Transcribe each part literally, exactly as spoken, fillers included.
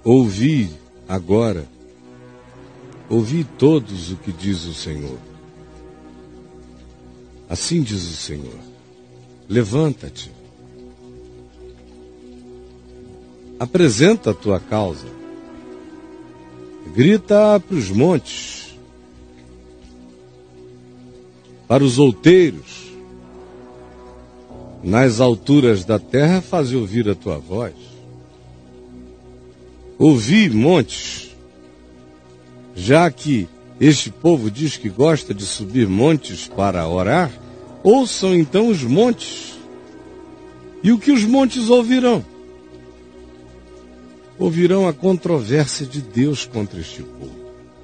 Ouvi agora, ouvi todos o que diz o Senhor. Assim diz o Senhor: levanta-te, apresenta a tua causa, grita para os montes, para os outeiros, nas alturas da terra faze ouvir a tua voz. Ouvi, montes, já que este povo diz que gosta de subir montes para orar, ouçam então os montes. E o que os montes ouvirão? Ouvirão a controvérsia de Deus contra este povo.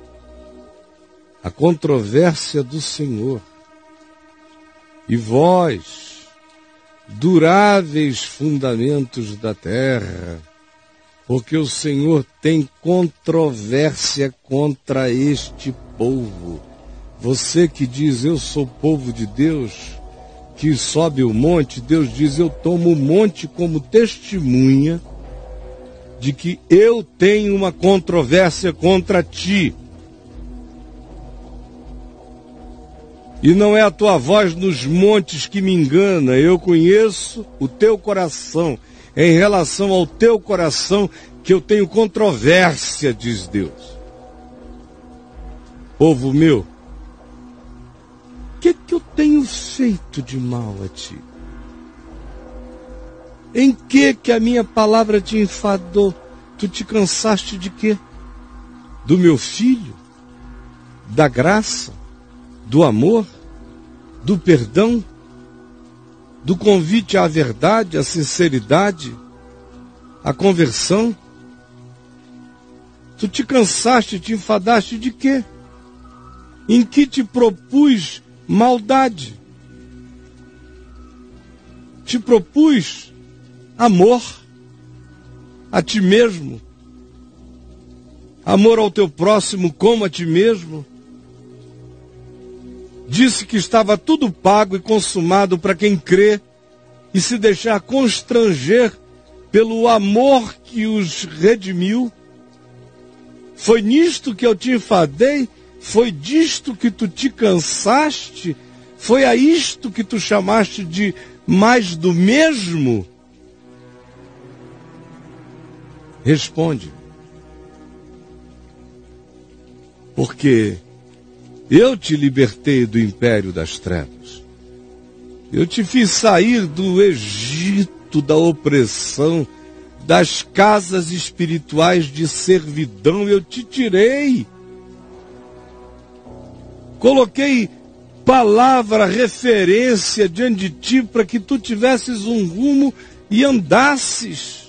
A controvérsia do Senhor. E vós, duráveis fundamentos da terra, porque o Senhor tem controvérsia contra este povo. Você que diz, eu sou povo de Deus, que sobe o monte, Deus diz, eu tomo o monte como testemunha de que eu tenho uma controvérsia contra ti. E não é a tua voz nos montes que me engana, eu conheço o teu coração. É em relação ao teu coração que eu tenho controvérsia, diz Deus. Povo meu, o que que eu tenho feito de mal a ti? Em que que a minha palavra te enfadou? Tu te cansaste de quê? Do meu filho? Da graça? Do amor? Do perdão? Do convite à verdade, à sinceridade, à conversão? Tu te cansaste, te enfadaste de quê? Em que te propus maldade? Te propus amor a ti mesmo, amor ao teu próximo como a ti mesmo. Disse que estava tudo pago e consumado para quem crê e se deixar constranger pelo amor que os redimiu. Foi nisto que eu te enfadei? Foi disto que tu te cansaste? Foi a isto que tu chamaste de mais do mesmo? Responde. Porque eu te libertei do império das trevas. Eu te fiz sair do Egito da opressão, das casas espirituais de servidão. Eu te tirei. Coloquei palavra, referência diante de ti para que tu tivesses um rumo e andasses.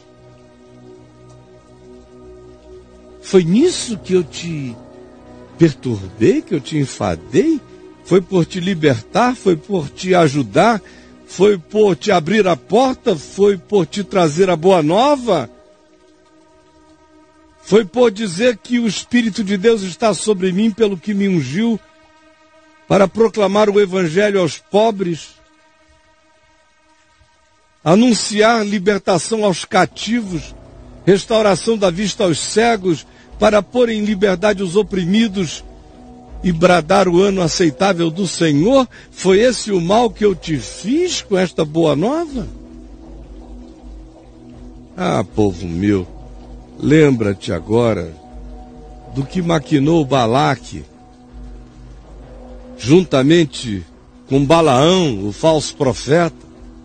Foi nisso que eu te perturbei, que eu te enfadei? Foi por te libertar? Foi por te ajudar? Foi por te abrir a porta? Foi por te trazer a boa nova? Foi por dizer que o Espírito de Deus está sobre mim pelo que me ungiu para proclamar o Evangelho aos pobres, anunciar libertação aos cativos, restauração da vista aos cegos, para pôr em liberdade os oprimidos e bradar o ano aceitável do Senhor? Foi esse o mal que eu te fiz com esta boa nova? Ah, povo meu, lembra-te agora do que maquinou Balaque, juntamente com Balaão, o falso profeta.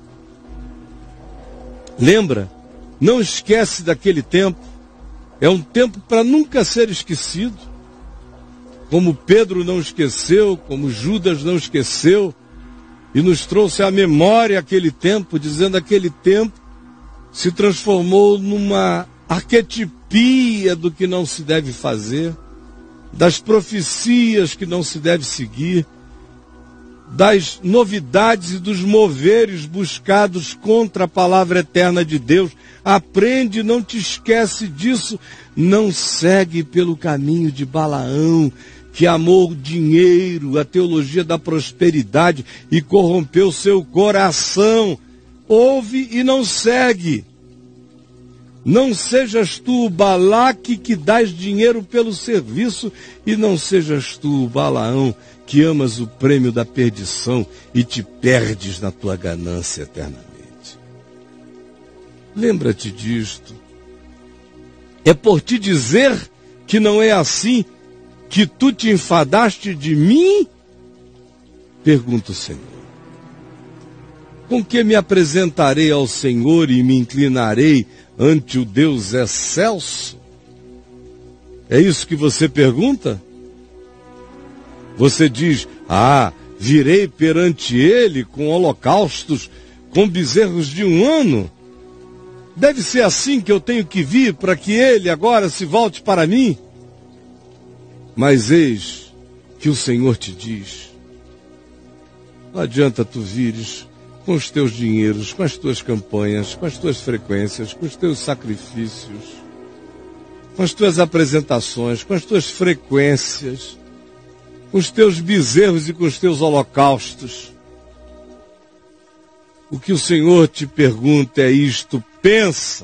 Lembra? Não esquece daquele tempo. É um tempo para nunca ser esquecido. Como Pedro não esqueceu, como Judas não esqueceu, e nos trouxe à memória aquele tempo, dizendo aquele tempo se transformou numa arquetipia do que não se deve fazer, das profecias que não se deve seguir, das novidades e dos moveres buscados contra a palavra eterna de Deus. Aprende, não te esquece disso. Não segue pelo caminho de Balaão, que amou o dinheiro, a teologia da prosperidade e corrompeu seu coração. Ouve e não segue. Não sejas tu o Balaque que dás dinheiro pelo serviço, e não sejas tu o Balaão que amas o prêmio da perdição e te perdes na tua ganância eternamente. Lembra-te disto. É por te dizer que não é assim que tu te enfadaste de mim? Pergunta o Senhor. Com que me apresentarei ao Senhor e me inclinarei ante o Deus excelso? É isso que você pergunta? Você diz, ah, virei perante ele com holocaustos, com bezerros de um ano. Deve ser assim que eu tenho que vir para que ele agora se volte para mim? Mas eis que o Senhor te diz, não adianta tu vires com os teus dinheiros, com as tuas campanhas, com as tuas frequências, com os teus sacrifícios, com as tuas apresentações, com as tuas frequências, com os teus bezerros e com os teus holocaustos. O que o Senhor te pergunta é isto: pensa,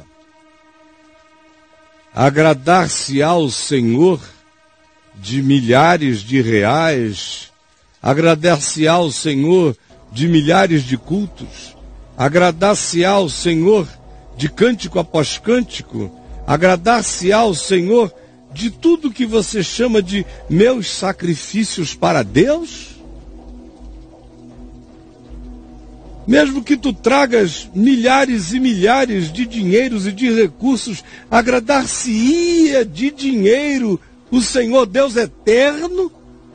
agradar-se-á ao Senhor de milhares de reais, agradar-se-á ao Senhor de milhares de cultos, agradar-se-á ao Senhor de cântico após cântico, agradar-se-á ao Senhor de tudo que você chama de meus sacrifícios para Deus? Mesmo que tu tragas milhares e milhares de dinheiros e de recursos, agradar-se-ia de dinheiro o Senhor Deus eterno?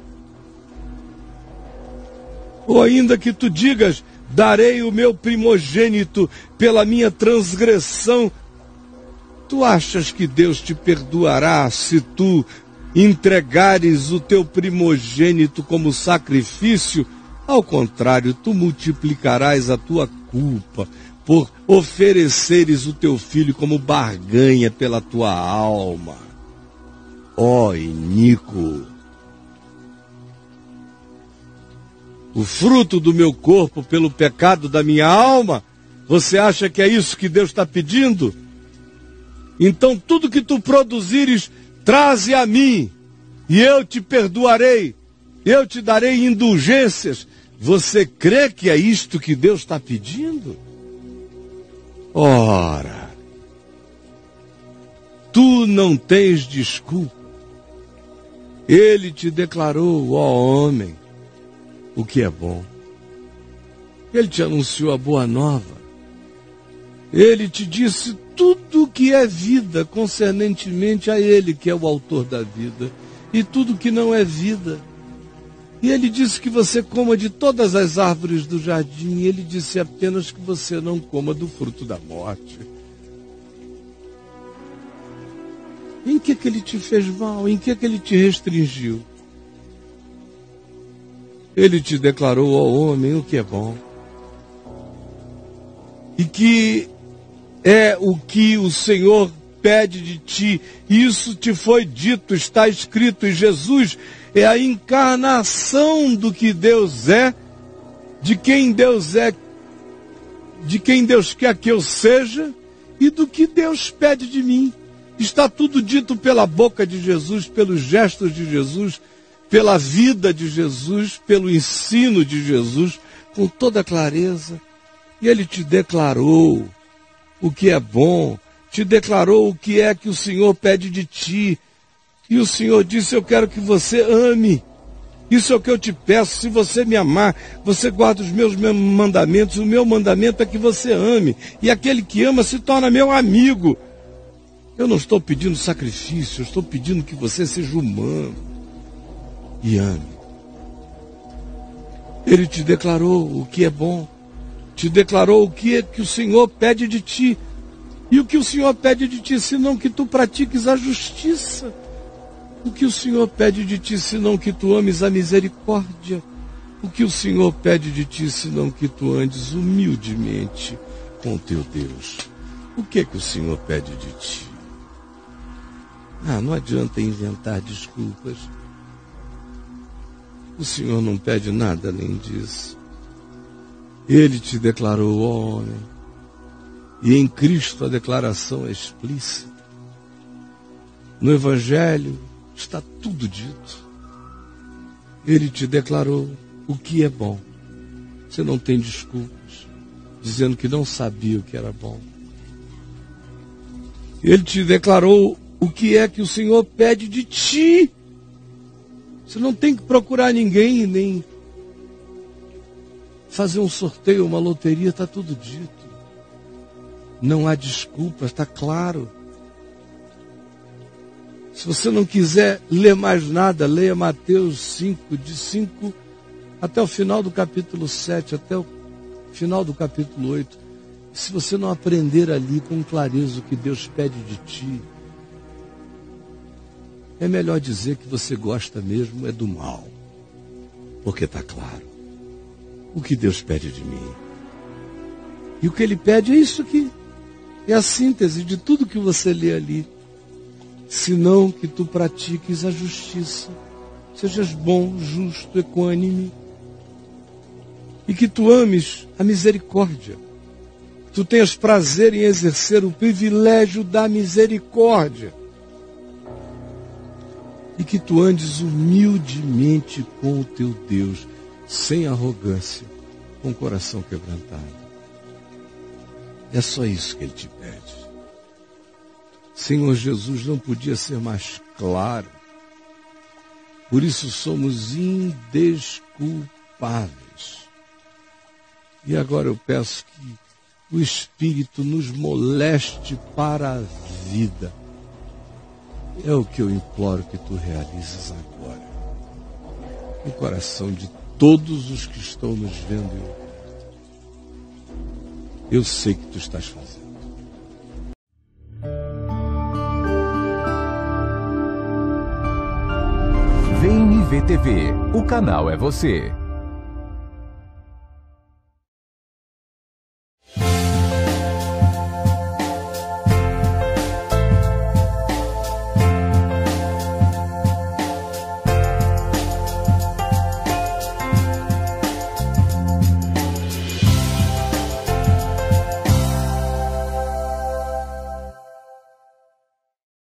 Ou ainda que tu digas, darei o meu primogênito pela minha transgressão, tu achas que Deus te perdoará se tu entregares o teu primogênito como sacrifício? Ao contrário, tu multiplicarás a tua culpa por ofereceres o teu filho como barganha pela tua alma. Ó iníquo! O fruto do meu corpo pelo pecado da minha alma, você acha que é isso que Deus está pedindo? Então tudo que tu produzires, traze a mim, e eu te perdoarei, eu te darei indulgências. Você crê que é isto que Deus está pedindo? Ora, tu não tens desculpa. Ele te declarou, ó homem, o que é bom. Ele te anunciou a boa nova. Ele te disse tudo o que é vida concernentemente a Ele, que é o autor da vida, e tudo que não é vida. E Ele disse que você coma de todas as árvores do jardim, e Ele disse apenas que você não coma do fruto da morte. Em que que Ele te fez mal? Em que que Ele te restringiu? Ele te declarou, ó homem, o que é bom. E que é o que o Senhor pede de ti. Isso te foi dito, está escrito. E Jesus é a encarnação do que Deus é, de quem Deus é, de quem Deus quer que eu seja e do que Deus pede de mim. Está tudo dito pela boca de Jesus, pelos gestos de Jesus, pela vida de Jesus, pelo ensino de Jesus, com toda clareza. E Ele te declarou o que é bom, te declarou o que é que o Senhor pede de ti. E o Senhor disse, eu quero que você ame. Isso é o que eu te peço. Se você me amar, você guarda os meus mandamentos. O meu mandamento é que você ame. E aquele que ama se torna meu amigo. Eu não estou pedindo sacrifício, eu estou pedindo que você seja humano e ame. Ele te declarou o que é bom, te declarou o que é que o Senhor pede de ti. E o que o Senhor pede de ti, senão que tu pratiques a justiça? O que o Senhor pede de ti, senão que tu ames a misericórdia? O que o Senhor pede de ti, senão que tu andes humildemente com o teu Deus? O que é que o Senhor pede de ti? Ah, não adianta inventar desculpas. O Senhor não pede nada além disso. Ele te declarou, ó homem, E em Cristo a declaração é explícita. No Evangelho está tudo dito. Ele te declarou o que é bom. Você não tem desculpas, dizendo que não sabia o que era bom. Ele te declarou o que é que o Senhor pede de ti. Você não tem que procurar ninguém, nem fazer um sorteio, uma loteria, está tudo dito. Não há desculpas, está claro. Se você não quiser ler mais nada, leia Mateus cinco, de cinco até o final do capítulo sete, até o final do capítulo oito. Se você não aprender ali com clareza o que Deus pede de ti, é melhor dizer que você gosta mesmo é do mal. Porque está claro o que Deus pede de mim. E o que Ele pede é isso aqui. É a síntese de tudo que você lê ali. Senão que tu pratiques a justiça, sejas bom, justo, equânime, e que tu ames a misericórdia. Tu tenhas prazer em exercer o privilégio da misericórdia. E que tu andes humildemente com o teu Deus, sem arrogância, com o coração quebrantado. É só isso que Ele te pede. Senhor Jesus não podia ser mais claro. Por isso somos indesculpáveis. E agora eu peço que o Espírito nos moleste para a vida. É o que eu imploro que tu realizes agora. No coração de todos os que estão nos vendo e ouvindo. Eu sei que tu estás fazendo. V N V T V, o canal é você.